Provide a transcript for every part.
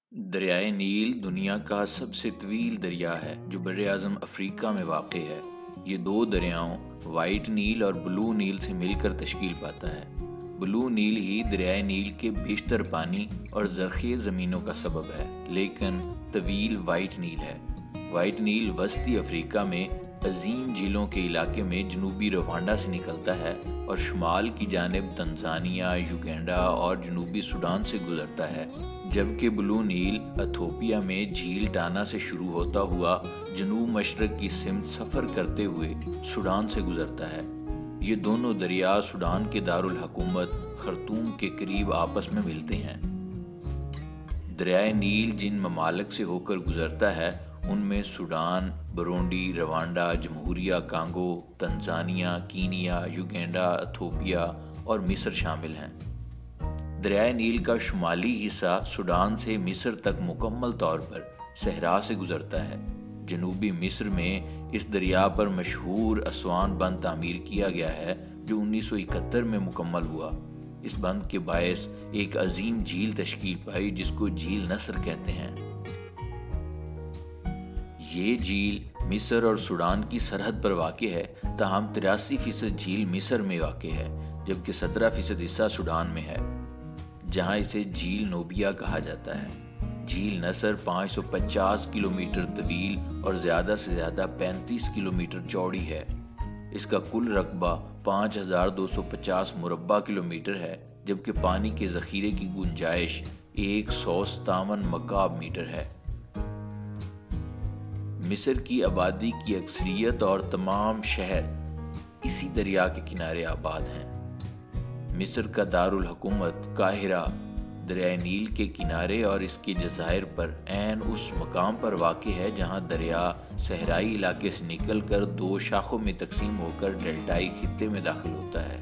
دریائے نیل دنیا کا سب سے طویل دریا ہے جو براعظم افریقہ میں واقع ہے۔ یہ دو دریاؤں وائٹ نیل اور بلو نیل سے مل کر تشکیل پاتا ہے۔ بلو نیل ہی دریائے نیل کے بیشتر پانی اور زرخیز زمینوں کا سبب ہے، لیکن طویل وائٹ نیل ہے۔ وائٹ نیل وسطی افریقہ میں عظیم جھیلوں کے علاقے میں جنوبی روانڈا سے نکلتا ہے اور شمال کی جانب تنزانیہ، یوگینڈا اور جنوبی سوڈان سے گزرتا ہے، جبکہ بلو نیل ایتھوپیا میں جھیل ٹانا سے شروع ہوتا ہوا جنوب مشرق کی سمت سفر کرتے ہوئے سوڈان سے گزرتا ہے۔ یہ دونوں دریا سوڈان کے دارالحکومت خرطوم کے قریب آپس میں ملتے ہیں۔ دریائے نیل جن ممالک سے ہو کر گزرتا ہے ان میں سوڈان، برونڈی، روانڈا، جمہوریہ Congo, Tanzania, Kenya, Uganda, Ethiopia اور مصر شامل ہیں۔ دریائے نیل کا شمالی حصہ سوڈان سے مصر تک مکمل طور پر صحرا سے گزرتا ہے۔ جنوبی مصر میں اس دریا پر مشہور اسوان بند تعمیر کیا گیا ہے جو 1971 میں مکمل ہوا۔ اس بند کے باعث ایک عظیم جھیل تشکیل پائی جس کو جھیل نصر کہتے ہیں۔ یہ جھیل مصر اور سوڈان کی سرحد پر واقع ہے، تاہم 83% جھیل مصر میں واقع ہے جبکہ 17% حصہ سوڈان میں ہے، جہاں اسے جھیل نوبیا کہا جاتا ہے۔ جھیل نصر 550 کلومیٹر طویل اور زیادہ سے زیادہ 35 کلومیٹر چوڑی ہے۔ اس کا کل رقبہ 5250 مربع کلومیٹر ہے، جبکہ پانی کے ذخیرے کی گنجائش 157 مکعب میٹر ہے۔ مصر کی آبادی کی اکثریت اور تمام شہر اسی دریا کے کنارے آباد ہیں۔ مصر کا دارالحکومت قاہرہ دریائے نیل کے کنارے اور اس کے جزائر پر عین اس مقام پر واقع ہے جہاں دریا صحرائی علاقے سے نکل کر دو شاخوں میں تقسیم ہو کر ڈیلٹائی خطے میں داخل ہوتا ہے۔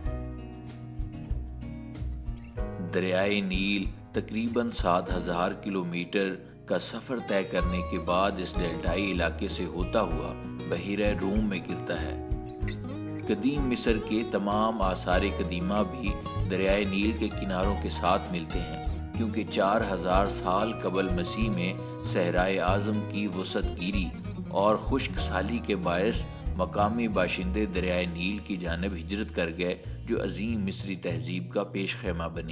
دریائے نیل تقریباً 7000 کلومیٹر کا سفر طے کرنے کے بعد اس ڈیلٹائی علاقے سے ہوتا ہوا بحیرہ روم میں گرتا ہے۔ قدیم مصر کے تمام آثار قدیمہ بھی دریائے نیل کے کناروں کے ساتھ ملتے ہیں، کیونکہ 4000 سال قبل مسیح میں صحرائے اعظم کی وسعت گیری اور خشک سالی کے باعث مقامی باشندے دریائے نیل کی جانب ہجرت کر گئے جو عظیم مصری تہذیب کا پیش خیمہ بنی۔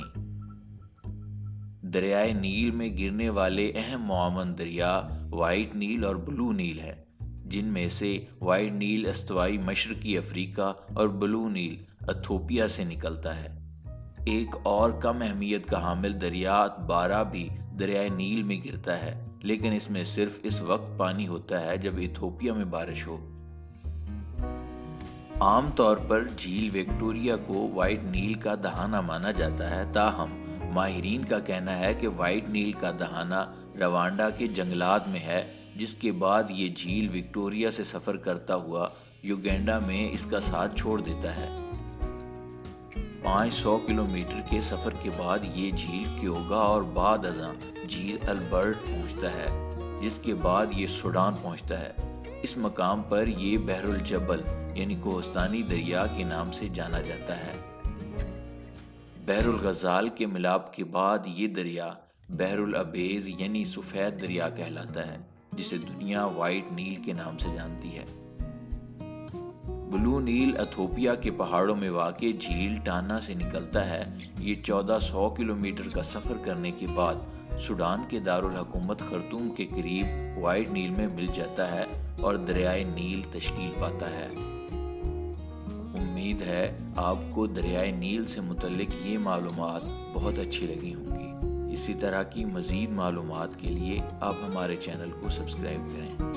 دریائے نیل میں گرنے والے اہم معاون دریا وائٹ نیل اور بلو نیل ہیں، جن میں سے وائٹ نیل استوائی مشرقی افریقہ اور بلو نیل ایتھوپیا سے نکلتا ہے۔ ایک اور کم اہمیت کا حامل دریا بارا بھی دریائے نیل میں گرتا ہے، لیکن اس میں صرف اس وقت پانی ہوتا ہے جب ایتھوپیا میں بارش ہو۔ عام طور پر جھیل وکٹوریہ کو وائٹ نیل کا دہانہ مانا جاتا ہے، تاہم ماہرین کا کہنا ہے کہ وائٹ نیل کا دہانہ روانڈا کے جنگلات میں ہے، جس کے بعد یہ جھیل وکٹوریہ سے سفر کرتا ہوا یوگینڈا میں اس کا ساتھ چھوڑ دیتا ہے۔ 500 کلومیٹر کے سفر کے بعد یہ جھیل کیوگا اور بعد ازاں جھیل البرٹ پہنچتا ہے، جس کے بعد یہ سوڈان پہنچتا ہے۔ اس مقام پر یہ بحر الجبل یعنی کوہستانی دریا کے نام سے جانا جاتا ہے۔ بحر الغزال کے ملاپ کے بعد یہ دریا بحر الابیض یعنی سفید دریا کہلاتا ہے، جسے دنیا وائٹ نیل کے نام سے جانتی ہے۔ بلو نیل ایتھوپیا کے پہاڑوں میں واقع جھیل ٹانا سے نکلتا ہے۔ یہ 1400 کلومیٹر کا سفر کرنے کے بعد سوڈان کے دارالحکومت خرطوم کے قریب وائٹ نیل میں مل جاتا ہے اور دریائے نیل تشکیل پاتا ہے۔ امید ہے آپ کو دریائے نیل سے متعلق یہ معلومات بہت اچھی لگی ہوں گی۔ اسی طرح کی مزید معلومات کے لیے آپ ہمارے چینل کو سبسکرائب کریں۔